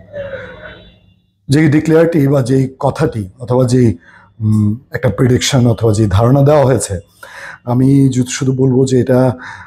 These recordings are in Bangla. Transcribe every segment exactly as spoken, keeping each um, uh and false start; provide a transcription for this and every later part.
যে ডিক্লেয়ারটি বা যেই কথাটি অথবা যেই একটা প্রেডিকশন অথবা যে ধারণা দেওয়া হয়েছে, আমি শুধু বলবো যে এটা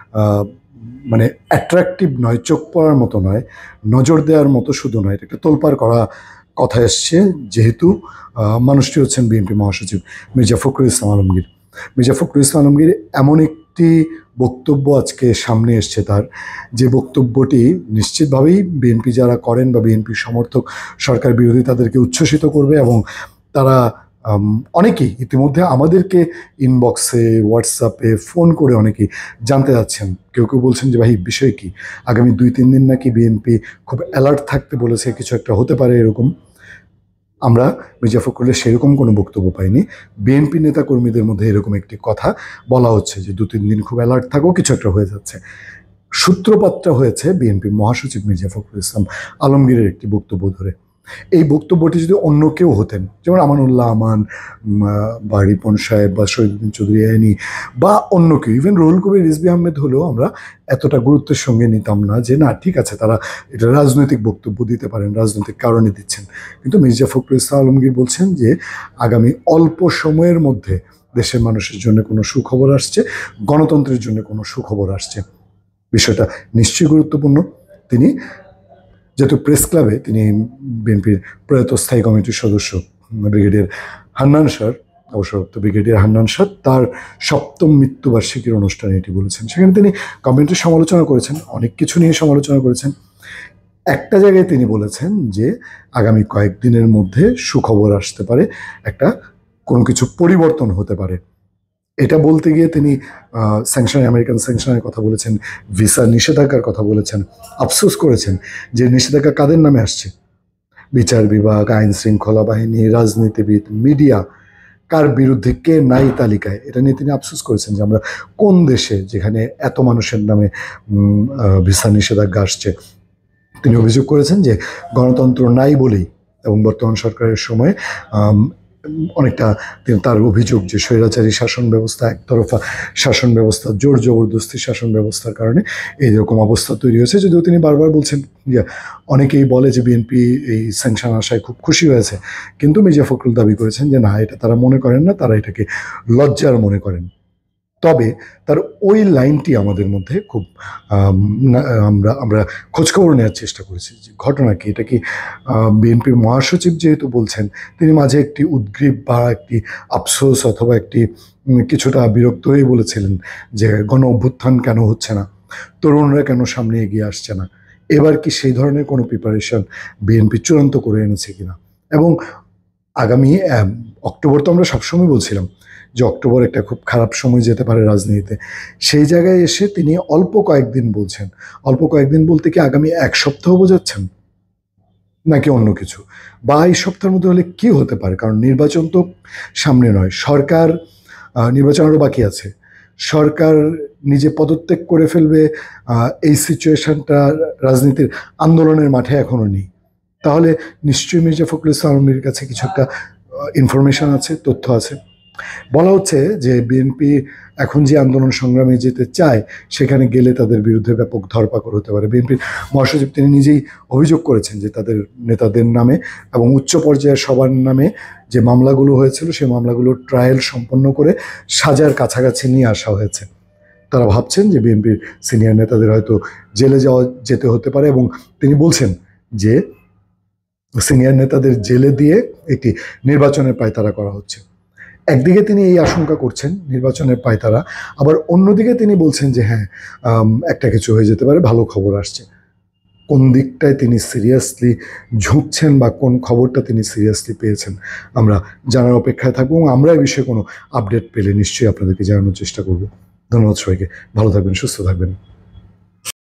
মানে অ্যাট্রাকটিভ নয়, চোখ পড়ার মতো নয়, নজর দেওয়ার মতো শুধু নয়, এটা একটা তোলপাড় করা কথা এসছে। যেহেতু মানুষটি হচ্ছেন বিএনপি মহাসচিব মির্জা ফখরুল ইসলাম আলমগীর। মির্জা ফখরুল ইসলাম আলমগীর এমন একটি বক্তব্য আজকে সামনে এসছে তার, যে বক্তব্যটি নিশ্চিতভাবেই বিএনপি যারা করেন বা বিএনপি সমর্থক, সরকার বিরোধী তাদেরকে উচ্ছ্বসিত করবে। এবং তারা অনেকেই ইতিমধ্যে আমাদেরকে ইনবক্সে, হোয়াটসঅ্যাপে ফোন করে অনেকেই জানতে যাচ্ছেন। কেউ কেউ বলছেন যে ভাই বিষয় কি, আগামী দুই তিন দিন নাকি বিএনপি খুব অ্যালার্ট থাকতে বলেছে, কিছু একটা হতে পারে এরকম। আমরা মির্জা ফখরুলের সেরকম কোনো বক্তব্য পাইনি। বিএনপি নেতাকর্মীদের মধ্যে এরকম একটি কথা বলা হচ্ছে যে দু তিন দিন খুব অ্যালার্ট থাকো, কিছু একটা হয়ে যাচ্ছে। সূত্রপাতটা হয়েছে বিএনপি মহাসচিব মির্জা ফখরুল ইসলাম আলমগীরের একটি বক্তব্য ধরে। এই বক্তব্যটি যদি অন্য কেউ হতেন, যেমন আমানুল্লাহ আমান বা রিপন সাহেব বা শহীদুদ্দিন চৌধুরী আইনি বা অন্য কেউ, ইভেন রুহুল কবির রিজভী আহমেদ হলেও আমরা এতটা গুরুত্বের সঙ্গে নিতাম না, যে না ঠিক আছে তারা এটা রাজনৈতিক বক্তব্য দিতে পারেন, রাজনৈতিক কারণে দিচ্ছেন। কিন্তু মির্জা ফখরুল ইসলাম আলমগীর বলছেন যে আগামী অল্প সময়ের মধ্যে দেশের মানুষের জন্য কোনো সুখবর আসছে, গণতন্ত্রের জন্য কোনো সুখবর আসছে। বিষয়টা নিশ্চয়ই গুরুত্বপূর্ণ। তিনি যেহেতু প্রেস ক্লাবে তিনি বিএনপির প্রয়াত স্থায়ী কমিটির সদস্য ব্রিগেডিয়ার হান্নান শাহ, অবসরপ্রাপ্ত ব্রিগেডিয়ার হান্নান শাহ, তার সপ্তম মৃত্যুবার্ষিকীর অনুষ্ঠানে এটি বলেছেন। সেখানে তিনি কমিটির সমালোচনা করেছেন, অনেক কিছু নিয়ে সমালোচনা করেছেন। একটা জায়গায় তিনি বলেছেন যে আগামী কয়েকদিনের মধ্যে সুখবর আসতে পারে, একটা কোনো কিছু পরিবর্তন হতে পারে। এটা বলতে গিয়ে তিনি স্যাংশন, আমেরিকান স্যাংশনের কথা বলেছেন, ভিসা নিষেধাজ্ঞার কথা বলেছেন, আফসোস করেছেন যে নিষেধাজ্ঞা কাদের নামে আসছে, বিচার বিভাগ, আইন শৃঙ্খলা বাহিনী, রাজনীতিবিদ, মিডিয়া, কার বিরুদ্ধে কে নাই তালিকায়। এটা নিয়ে তিনি আফসোস করেছেন যে আমরা কোন দেশে যেখানে এত মানুষের নামে ভিসা নিষেধাজ্ঞা আসছে। তিনি অভিযোগ করেছেন যে গণতন্ত্র নাই বলেই এবং বর্তমান সরকারের সময় অনেকটা তার অভিযোগ যে স্বৈরাচারী শাসন ব্যবস্থা, একতরফা শাসন ব্যবস্থা, জোর জবরদস্তি শাসন ব্যবস্থার কারণে এইরকম অবস্থা তৈরি হয়েছে। যদিও তিনি বারবার বলছেন যে অনেকেই বলে যে বিএনপি এই স্যাংশন আসায় খুব খুশি হয়েছে, কিন্তু মির্জা ফখরুল দাবি করেছেন যে না, এটা তারা মনে করেন না, তারা এটাকে লজ্জার মনে করেন। তবে তার ওই লাইনটি আমাদের মধ্যে খুব আমরা আমরা খোঁজখবর নেওয়ার চেষ্টা করেছি যে ঘটনা কি, এটা কি বিএনপির মহাসচিব যেহেতু বলছেন, তিনি মাঝে একটি উদ্গ্রীব বা একটি আফসোস অথবা একটি কিছুটা বিরক্ত হয়ে বলেছিলেন যে গণ অভ্যুত্থান কেন হচ্ছে না, তরুণরা কেন সামনে এগিয়ে আসছে না, এবার কি সেই ধরনের কোনো প্রিপারেশন বিএনপি চূড়ান্ত করে এনেছে কিনা। এবং আগামী অক্টোবর তো আমরা সবসময় বলছিলাম যে অক্টোবর একটা খুব খারাপ সময় যেতে পারে রাজনীতিতে, সেই জায়গায় এসে তিনি অল্প কয়েকদিন বলছেন। অল্প কয়েকদিন বলতে কি আগামী এক সপ্তাহ বোঝাচ্ছেন নাকি অন্য কিছু, বা এই সপ্তাহের মধ্যে হলে কি হতে পারে? কারণ নির্বাচন তো সামনে নয়, সরকার নির্বাচন আরও বাকি আছে, সরকার নিজে পদত্যাগ করে ফেলবে, এই সিচুয়েশনটা রাজনীতির আন্দোলনের মাঠে এখনও নেই। তাহলে নিশ্চয়ই মির্জা ফখরুল ইসলাম আলমগীরের কাছে কিছু একটা ইনফরমেশন আছে, তথ্য আছে। বলা হচ্ছে যে বিএনপি এখন যে আন্দোলন সংগ্রামে যেতে চায়, সেখানে গেলে তাদের বিরুদ্ধে ব্যাপক ধরপাকড় হতে পারে। বিএনপির মহাসচিব তিনি নিজেই অভিযোগ করেছেন যে তাদের নেতাদের নামে এবং উচ্চ পর্যায়ের সবার নামে যে মামলাগুলো হয়েছিল, সেই মামলাগুলোর ট্রায়াল সম্পন্ন করে সাজার কাছাকাছি নিয়ে আসা হয়েছে। তারা ভাবছেন যে বিএনপির সিনিয়র নেতাদের হয়তো জেলে যাওয়া যেতে হতে পারে, এবং তিনি বলছেন যে সিনিয়র নেতাদের জেলে দিয়ে একটি নির্বাচনের পায়তারা করা হচ্ছে। একদিকে তিনি এই আশঙ্কা করছেন নির্বাচনের পায়তারা, আবার অন্যদিকে তিনি বলছেন যে হ্যাঁ একটা কিছু হয়ে যেতে পারে, ভালো খবর আসছে। কোন দিকটায় তিনি সিরিয়াসলি ঝুঁকছেন বা কোন খবরটা তিনি সিরিয়াসলি পেয়েছেন আমরা জানার অপেক্ষায় থাকবো, এবং আমরা এই বিষয়ে কোনো আপডেট পেলে নিশ্চয়ই আপনাদেরকে জানানোর চেষ্টা করব। ধন্যবাদ সবাইকে, ভালো থাকবেন, সুস্থ থাকবেন।